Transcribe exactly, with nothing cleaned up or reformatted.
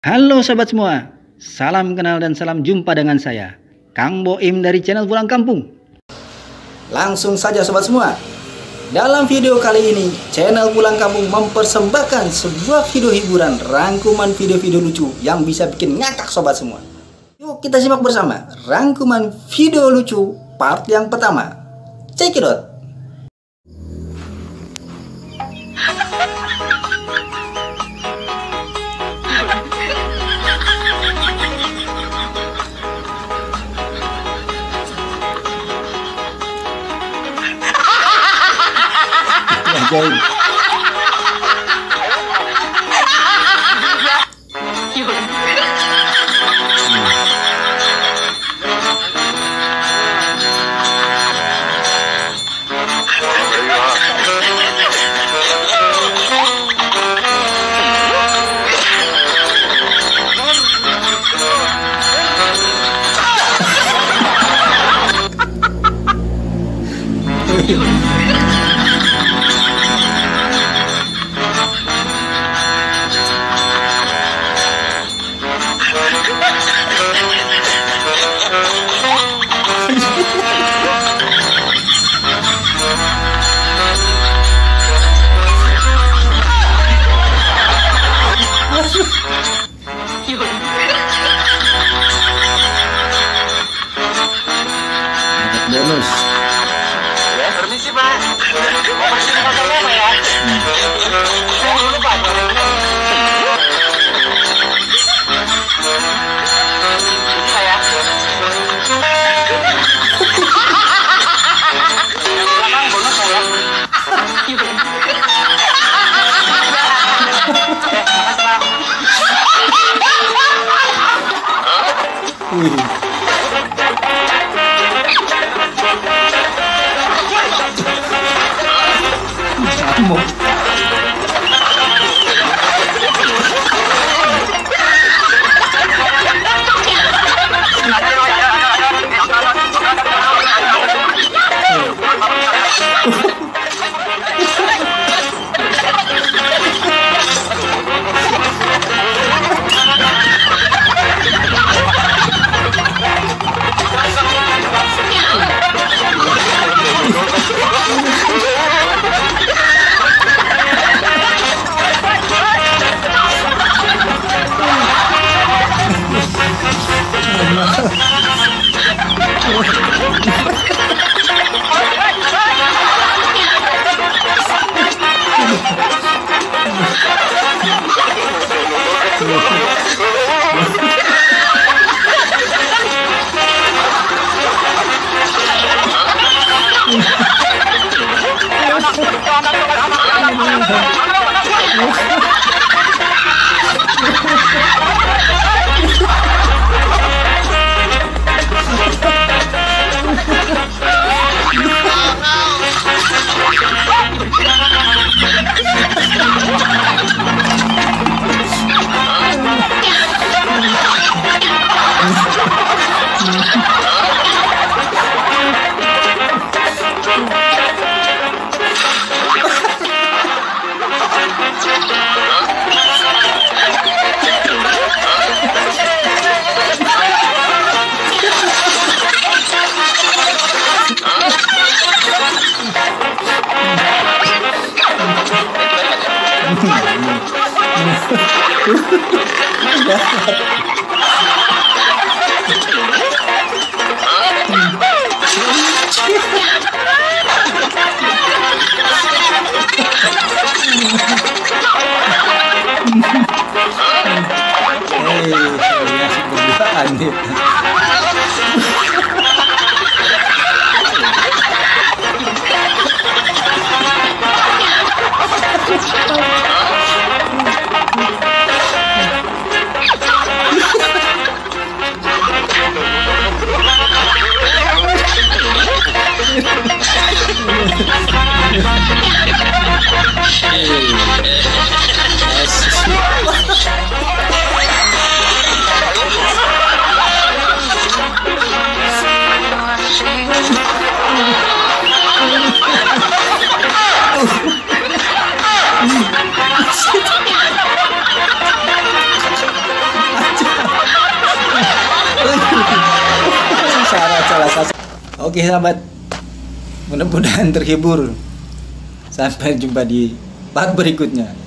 Halo sobat semua, salam kenal dan salam jumpa dengan saya, Kang Boim dari channel Pulang Kampung. Langsung saja sobat semua, dalam video kali ini channel Pulang Kampung mempersembahkan sebuah video hiburan rangkuman video-video lucu yang bisa bikin ngakak sobat semua. Yuk kita simak bersama rangkuman video lucu part yang pertama. Check it out. Ajaib. Bonus. Ya, permisi Pak. Mau pesen motornya Pak ya? Saya dulu Pak. Ini saya. Yang belakang bonus saya. Wih. Mau. salah satu. Oke sahabat, mudah-mudahan terhibur. Sampai jumpa di part berikutnya.